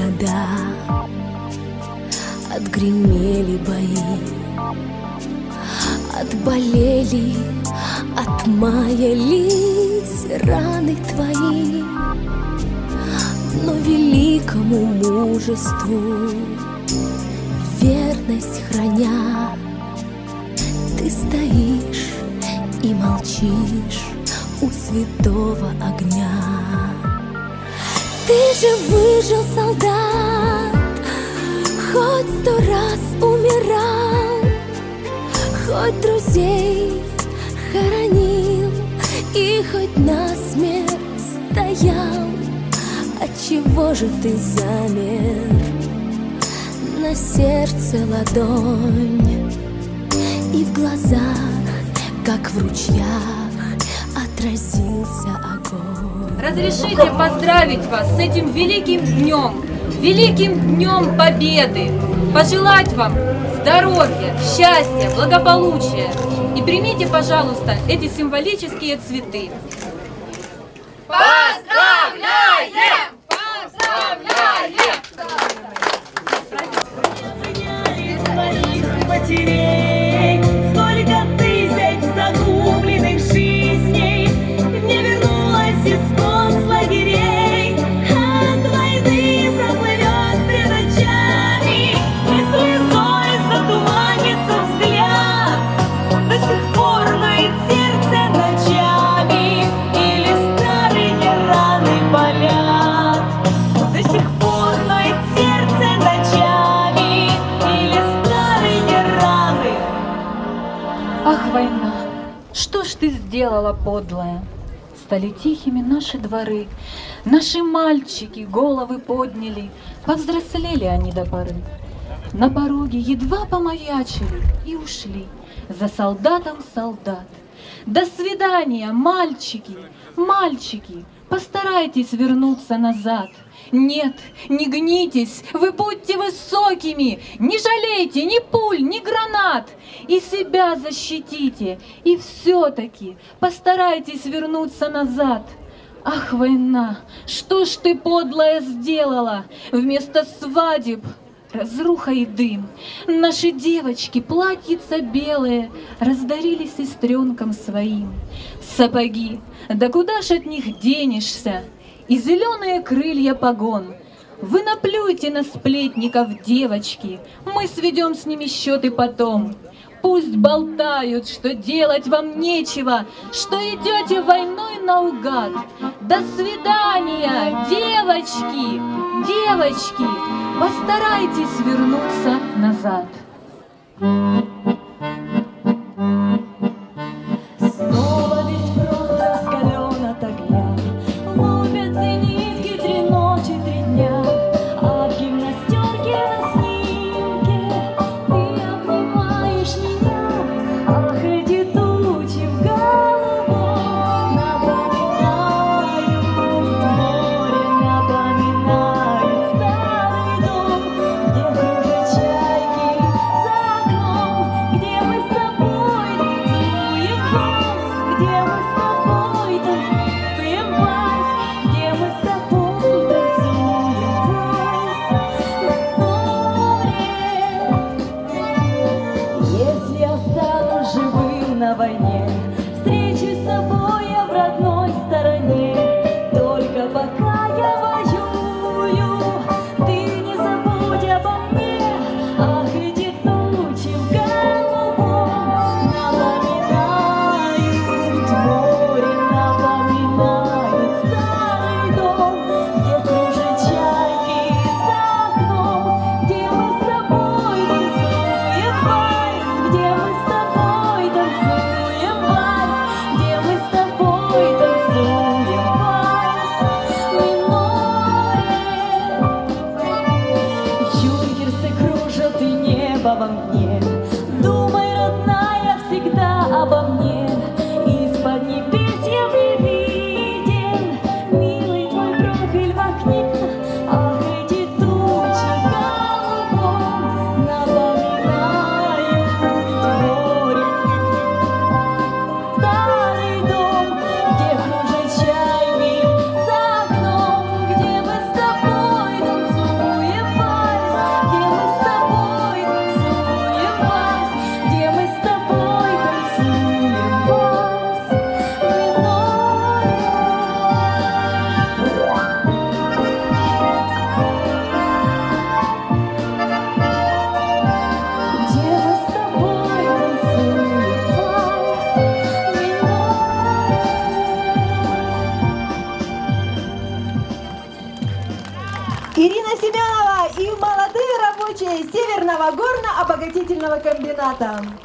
года отгремели бои, отболели, отмаялись раны твои, но великому мужеству верность храня, ты стоишь и молчишь у святого огня. Ты же выжил, солдат, хоть 100 раз умирал, хоть друзей хоронил и хоть насмерть стоял. Отчего же ты замер? На сердце ладонь, и в глазах, как в ручьях, отразился огонь. Разрешите поздравить вас с этим великим днем Победы, пожелать вам здоровья, счастья, благополучия. И примите, пожалуйста, эти символические цветы. Поздравляем! Поздравляем! Потерей, сколько тысяч загубленных жизней не вернулась из концлагерей. От войны проплывет пред очами, и слезой затуманится взгляд. До сих пор ноет сердце ночами, или старые раны болят. До сих пор ноет сердце ночами, или старые раны. Ах, война, что ж ты сделала, подлая? Стали тихими наши дворы, наши мальчики головы подняли, повзрослели они до поры. На пороге едва помаячили и ушли, за солдатом солдат. До свидания, мальчики, мальчики, постарайтесь вернуться назад. Нет, не гнитесь, вы будьте высокими, не жалейте ни пуль, ни гранат, и себя защитите, и все-таки постарайтесь вернуться назад. Ах, война, что ж ты, подлая, сделала? Вместо свадеб разруха и дым. Наши девочки, платьица белые, раздарили сестренкам своим. Сапоги, да куда ж от них денешься? И зеленые крылья погон. Вы наплюйте на сплетников, девочки, мы сведем с ними счеты потом. Пусть болтают, что делать вам нечего, что идете войной наугад. До свидания, девочки, девочки, постарайтесь вернуться назад. Снова весь фронт раскален от огня, лупятся нитки 3 ночи, 3 дня, а в гимнастерке на снимке ты обнимаешь меня. Ах, эти тучи в голубом напоминают море, напоминают старый дом, где кружат чайки за окном, где мы с тобой танцуем вальс, где мы с тобой танцуем вальс, где мы с тобой танцуем вальс. Если останусь живым на войне, встречусь с тобой я в родной стороне. Только пока я воюю, ты не забудь обо мне. Ах, эти тучи в голубом напоминают море, напоминают старый дом, где кружат чайки за окном, где мы с тобой танцуем вальс, где мы с тобой танцуем вальс. горно-обогатительного комбината.